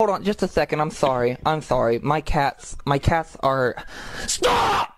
Hold on just a second. I'm sorry. My cats are... Stop!